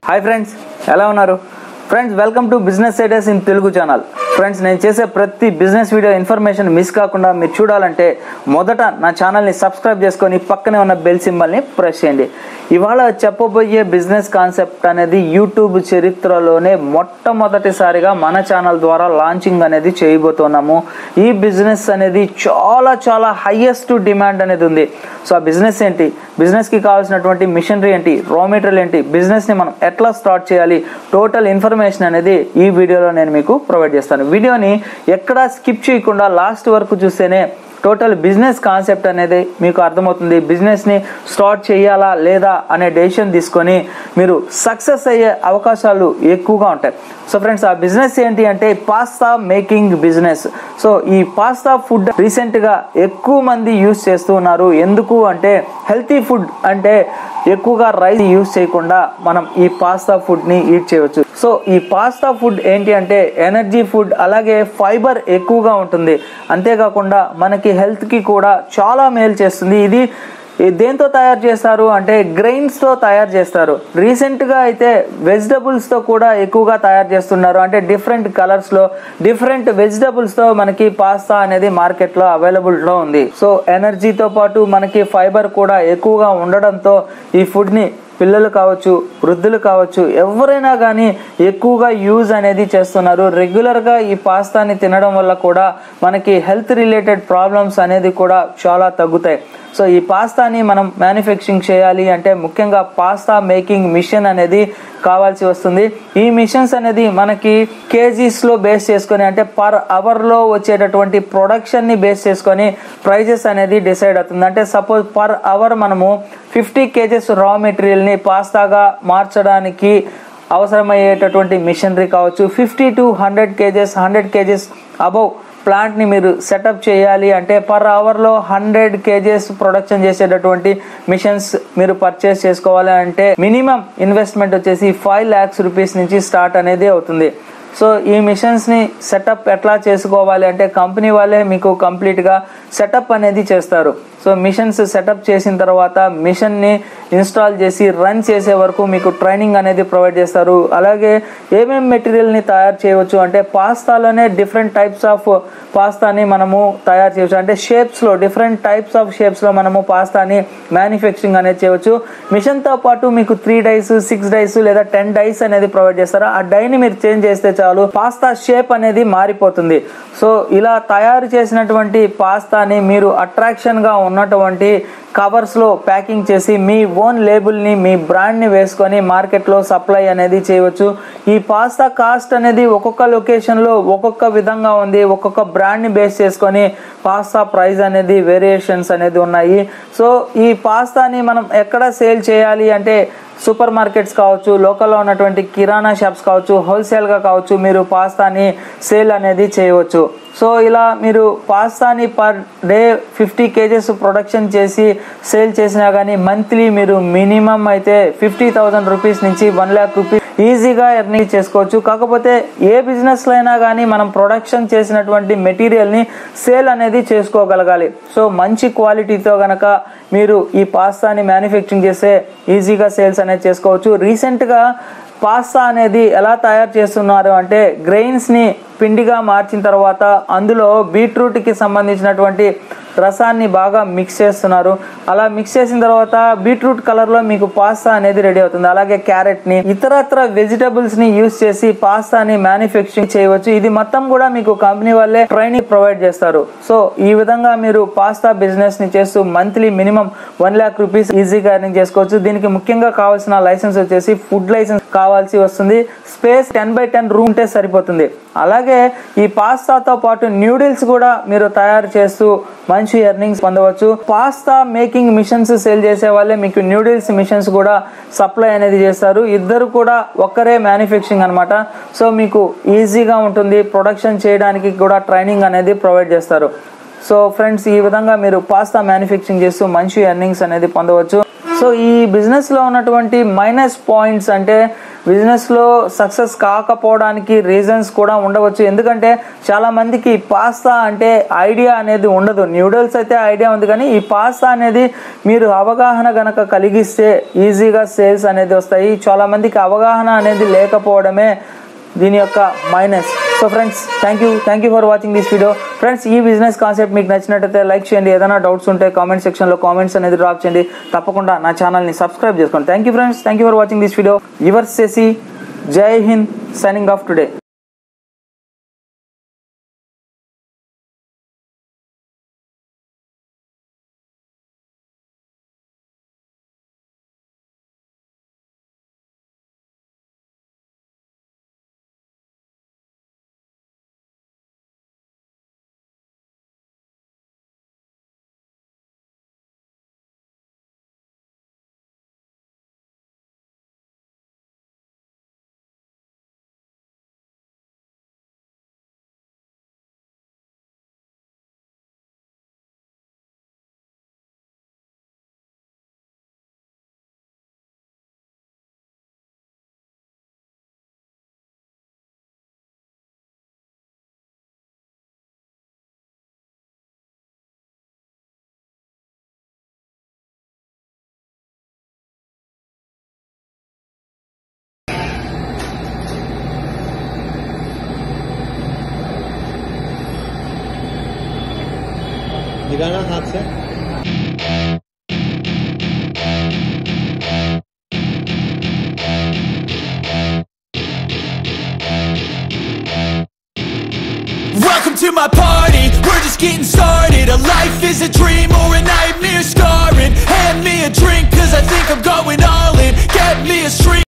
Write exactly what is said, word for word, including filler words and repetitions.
Hi friends, ఎలా ఉన్నారు? Friends, welcome to business ideas in Telugu channel. Friends, నేను చేసే ప్రతి బిజినెస్ వీడియో ఇన్ఫర్మేషన్ మిస్ కాకుండా మీరు చూడాలంటే మొదట నా ఛానల్ని సబ్స్క్రైబ్ చేసుకొని పక్కనే ఉన్న బెల్ సింబల్ని ప్రెస్ చేయండి. ఇవాళ చెప్పబోయే బిజినెస్ కాన్సెప్ట్ అనేది యూట్యూబ్ చరిత్రలోనే మొట్టమొదటిసారిగా మన ఛానల్ ద్వారా లాంచింగ్ అనేది చేయబోతున్నాము. ఈ బిజినెస్ అనేది చాలా చాలా హైయెస్ట్ డిమాండ్ అనేది ఉంది. సో ఆ బిజినెస్ ఏంటి, బిజినెస్కి కావాల్సినటువంటి మిషనరీ ఏంటి, రా మెటీరియల్ ఏంటి, బిజినెస్ని మనం ఎట్లా స్టార్ట్ చేయాలి, టోటల్ ఇన్ఫర్మేషన్ అనేది ఈ వీడియోలో నేను మీకు ప్రొవైడ్ చేస్తాను. వీడియోని ఎక్కడా స్కిప్ చేయకుండా లాస్ట్ వరకు చూస్తేనే టోటల్ బిజినెస్ కాన్సెప్ట్ అనేది మీకు అర్థమవుతుంది. బిజినెస్ని స్టార్ట్ చేయాలా లేదా అనే డెసిషన్ తీసుకొని మీరు సక్సెస్ అయ్యే అవకాశాలు ఎక్కువగా ఉంటాయి. సో ఫ్రెండ్స్, ఆ బిజినెస్ ఏంటి అంటే పాస్తా మేకింగ్ బిజినెస్. సో ఈ పాస్తా ఫుడ్ రీసెంట్గా ఎక్కువ మంది యూజ్ చేస్తూ ఉన్నారు. ఎందుకు అంటే హెల్తీ ఫుడ్ అంటే ఎక్కువగా రైస్ యూజ్ చేయకుండా మనం ఈ పాస్తా ఫుడ్ని ఈట్ చేయవచ్చు. సో ఈ పాస్తా ఫుడ్ ఏంటి అంటే ఎనర్జీ ఫుడ్, అలాగే ఫైబర్ ఎక్కువగా ఉంటుంది. అంతేకాకుండా మనకి హెల్త్కి కూడా చాలా మేలు చేస్తుంది. ఇది దేంతో తయారు చేస్తారు అంటే గ్రెయిన్స్తో తయారు చేస్తారు. రీసెంట్గా అయితే వెజిటబుల్స్తో కూడా ఎక్కువగా తయారు చేస్తున్నారు. అంటే డిఫరెంట్ కలర్స్లో డిఫరెంట్ వెజిటబుల్స్తో మనకి పాస్తా అనేది మార్కెట్లో అవైలబుల్లో ఉంది. సో ఎనర్జీతో పాటు మనకి ఫైబర్ కూడా ఎక్కువగా ఉండడంతో ఈ ఫుడ్ని పిల్లలు కావచ్చు, వృద్ధులు కావచ్చు, ఎవరైనా కానీ ఎక్కువగా యూజ్ అనేది చేస్తున్నారు. రెగ్యులర్గా ఈ పాస్తాని తినడం వల్ల కూడా మనకి హెల్త్ రిలేటెడ్ ప్రాబ్లమ్స్ అనేది కూడా చాలా తగ్గుతాయి. సో ఈ పాస్తాని మనం మ్యానుఫ్యాక్చరింగ్ చేయాలి అంటే ముఖ్యంగా పాస్తా మేకింగ్ మిషన్ అనేది కావాల్సి వస్తుంది. ఈ మిషన్స్ అనేది మనకి కేజీస్లో బేస్ చేసుకొని అంటే పర్ అవర్లో వచ్చేటటువంటి ప్రొడక్షన్ని బేస్ చేసుకొని ప్రైజెస్ అనేది డిసైడ్ అవుతుంది. అంటే సపోజ్ పర్ అవర్ మనము ఫిఫ్టీ కేజెస్ రా మెటీరియల్ని పాస్తాగా మార్చడానికి అవసరమయ్యేటటువంటి మిషనరీ కావచ్చు. Fifty to hundred kgs hundred kgs above ప్లాంట్ని మీరు సెటప్ చేయాలి అంటే పర్ అవర్లో హండ్రెడ్ కేజెస్ ప్రొడక్షన్ చేసేటటువంటి మిషన్స్ మీరు పర్చేస్ చేసుకోవాలి అంటే మినిమం ఇన్వెస్ట్మెంట్ వచ్చేసి ఫైవ్ ల్యాక్స్ రూపీస్ నుంచి స్టార్ట్ అనేది అవుతుంది. సో ఈ మిషన్స్ని సెటప్ ఎట్లా చేసుకోవాలి అంటే కంపెనీ వాళ్ళే మీకు కంప్లీట్గా సెటప్ అనేది చేస్తారు. సో మిషన్స్ సెటప్ చేసిన తర్వాత మిషన్ని ఇన్స్టాల్ చేసి రన్ చేసే వరకు మీకు ట్రైనింగ్ అనేది ప్రొవైడ్ చేస్తారు. అలాగే ఏమేమి మెటీరియల్ని తయారు చేయవచ్చు అంటే పాస్తాలోనే డిఫరెంట్ టైప్స్ ఆఫ్ పాస్తాని మనము తయారు చేయవచ్చు. అంటే షేప్స్లో డిఫరెంట్ టైప్స్ ఆఫ్ షేప్స్లో మనము పాస్తాని మ్యానుఫ్యాక్చరింగ్ అనేది చేయవచ్చు. మిషన్తో పాటు మీకు త్రీ డైస్ సిక్స్ డైస్ లేదా టెన్ డైస్ అనేది ప్రొవైడ్ చేస్తారు. ఆ డైని మీరు చేంజ్ చేస్తే చాలు పాస్తా షేప్ అనేది మారిపోతుంది. సో ఇలా తయారు చేసినటువంటి పాస్తాని మీరు అట్రాక్షన్గా ఉన్నటువంటి కవర్స్లో ప్యాకింగ్ చేసి మీ ఓన్ లేబుల్ని మీ బ్రాండ్ని వేసుకొని మార్కెట్లో సప్లై అనేది చేయవచ్చు. ఈ పాస్తా కాస్ట్ అనేది ఒక్కొక్క లొకేషన్లో ఒక్కొక్క విధంగా ఉంది. ఒక్కొక్క బ్రాండ్ని బేస్ చేసుకొని పాస్తా ప్రైస్ అనేది వేరియేషన్స్ అనేది ఉన్నాయి. సో ఈ పాస్తాని మనం ఎక్కడ సేల్ చేయాలి అంటే సూపర్ మార్కెట్స్ కావచ్చు, లోకల్లో ఉన్నటువంటి కిరాణా షాప్స్ కావచ్చు, హోల్సేల్గా కావచ్చు, మీరు పాస్తాని సేల్ అనేది చేయవచ్చు. సో ఇలా మీరు పాస్తాని per day fifty kgs production చేసి సేల్ చేసినా కానీ మంత్లీ మీరు మినిమం అయితే ఫిఫ్టీ థౌజండ్ రూపీస్ నుంచి వన్ ల్యాక్ రూపీస్ ఈజీగా ఎర్నింగ్ చేసుకోవచ్చు. కాకపోతే ఏ బిజినెస్లో అయినా కానీ మనం ప్రొడక్షన్ చేసినటువంటి మెటీరియల్ని సేల్ అనేది చేసుకోగలగాలి. సో మంచి క్వాలిటీతో గనక మీరు ఈ పాస్తాని మ్యానుఫ్యాక్చరింగ్ చేస్తే ఈజీగా సేల్స్ అనేది చేసుకోవచ్చు. రీసెంట్గా పాస్తా అనేది ఎలా తయారు చేస్తున్నారు అంటే గ్రెయిన్స్ని పిండిగా మార్చిన తర్వాత అందులో బీట్రూట్కి సంబంధించినటువంటి రసాన్ని బాగా మిక్స్ చేస్తున్నారు. అలా మిక్స్ చేసిన తర్వాత బీట్రూట్ కలర్లో మీకు పాస్తా అనేది రెడీ అవుతుంది. అలాగే క్యారెట్ని ఇతరత్ర వెజిటబుల్స్ని యూజ్ చేసి పాస్తాని మ్యానుఫ్యాక్చరింగ్ చేయవచ్చు. ఇది మొత్తం కూడా మీకు కంపెనీ వాళ్ళే ట్రైనింగ్ ప్రొవైడ్ చేస్తారు. సో ఈ విధంగా మీరు పాస్తా బిజినెస్ని చేస్తూ monthly minimum one lakh rupees ఈజీగా ఎర్నింగ్ చేసుకోవచ్చు. దీనికి ముఖ్యంగా కావాల్సిన లైసెన్స్ వచ్చేసి ఫుడ్ లైసెన్స్ కావాల్సి వస్తుంది. Space ten by ten room ఉంటే సరిపోతుంది. అలాగే ఈ పాస్తాతో పాటు న్యూడిల్స్ కూడా మీరు తయారు చేస్తూ మంచి ఎర్నింగ్స్ పొందవచ్చు. పాస్తా మేకింగ్ మిషన్స్ సేల్ చేసే వాళ్ళే మీకు న్యూడిల్స్ మిషన్స్ కూడా సప్లై అనేది చేస్తారు. ఇద్దరు కూడా ఒక్కరే మ్యానుఫ్యాక్చరింగ్ అనమాట. సో మీకు ఈజీగా ఉంటుంది. ప్రొడక్షన్ చేయడానికి కూడా ట్రైనింగ్ అనేది ప్రొవైడ్ చేస్తారు. సో ఫ్రెండ్స్, ఈ విధంగా మీరు పాస్తా మ్యానుఫ్యాక్చరింగ్ చేస్తూ మంచి ఎర్నింగ్స్ అనేది పొందవచ్చు. సో ఈ బిజినెస్లో ఉన్నటువంటి మైనస్ పాయింట్స్ అంటే బిజినెస్లో సక్సెస్ కాకపోవడానికి రీజన్స్ కూడా ఉండవచ్చు. ఎందుకంటే చాలామందికి పాస్తా అంటే ఐడియా అనేది ఉండదు. న్యూడిల్స్ అయితే ఐడియా ఉంది, కానీ ఈ పాస్తా అనేది మీరు అవగాహన గనక కలిగిస్తే ఈజీగా సేల్స్ అనేది వస్తాయి. చాలామందికి అవగాహన అనేది లేకపోవడమే దీని యొక్క minus. So friends, thank you thank you for watching this video. Friends, ఈ బిజినెస్ కాన్సెప్ట్ మీకు నచ్చినట్టయితే లైక్ చేయండి. ఏదైనా డౌట్స్ ఉంటే కామెంట్ సెక్షన్లో కామెంట్స్ అనేది డ్రాప్ చేయండి. తప్పకుండా నా ఛానల్ని సబ్స్క్రైబ్ చేసుకోండి. Thank you friends, thank you for watching this video. Yours చేసి Jai Hind, signing off today. दिखाना हाथ से। Welcome to my party, we're just getting started. A life is a dream or a nightmare scarring. Hand me a drink cause I think I'm going all in. Get me a stream.